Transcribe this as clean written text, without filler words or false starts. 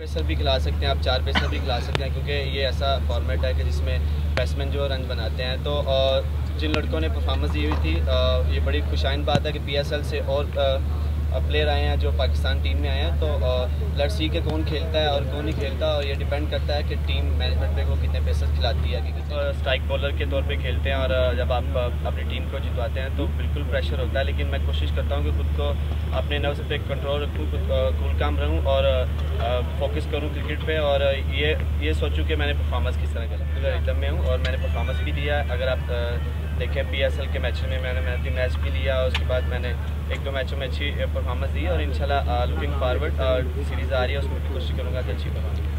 Pacer भी खिला सकते हैं आप, 4 पेसर भी खिला सकते हैं, क्योंकि ये ऐसा फॉर्मेट है कि जिसमें बैट्समैन जो रन बनाते हैं। तो जिन लड़कों ने परफॉर्मेंस दी हुई थी, ये बड़ी खुशाइन बात है कि PSL से और प्लेयर आए हैं जो पाकिस्तान टीम में आए हैं। तो लेट्स सी के कौन खेलता है और कौन नहीं खेलता, और ये डिपेंड करता है कि टीम मैनेजमेंट पे को कितने पेसर खिलाती है। कि स्ट्राइक बॉलर के तौर पे खेलते हैं और जब आप अपनी टीम को जितवाते हैं तो बिल्कुल प्रेशर होता है, लेकिन मैं कोशिश करता हूँ कि खुद को अपने नर्व्स पे कंट्रोल रखूँ, कूल काम रहूँ और फोकस करूँ क्रिकेट पे, और ये सोचूँ कि मैंने परफॉर्मेंस किस तरह करा। एकदम में हूँ और मैंने परफॉर्मेंस भी दिया। अगर आप देखें PSL के मैच में मैंने मैन ऑफ द मैच भी लिया, और उसके बाद मैंने 1-2 मैचों में अच्छी परफॉर्मेंस दी, और इंशाल्लाह लुकिंग फॉरवर्ड सीरीज़ आ रही है उसमें भी कोशिश करूँगा कि अच्छी परफॉर्मेंस